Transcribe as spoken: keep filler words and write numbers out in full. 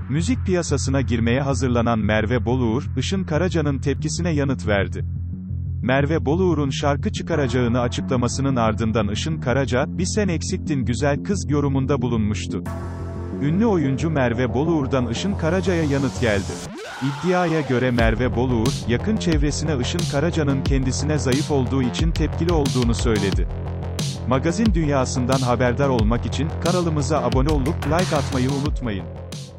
Müzik piyasasına girmeye hazırlanan Merve Boluğur, Işın Karaca'nın tepkisine yanıt verdi. Merve Boluğur'un şarkı çıkaracağını açıklamasının ardından Işın Karaca, "Bir sen eksiktin güzel kız" yorumunda bulunmuştu. Ünlü oyuncu Merve Boluğur'dan Işın Karaca'ya yanıt geldi. İddiaya göre Merve Boluğur, yakın çevresine Işın Karaca'nın kendisine zayıf olduğu için tepkili olduğunu söyledi. Magazin dünyasından haberdar olmak için kanalımıza abone olup like atmayı unutmayın.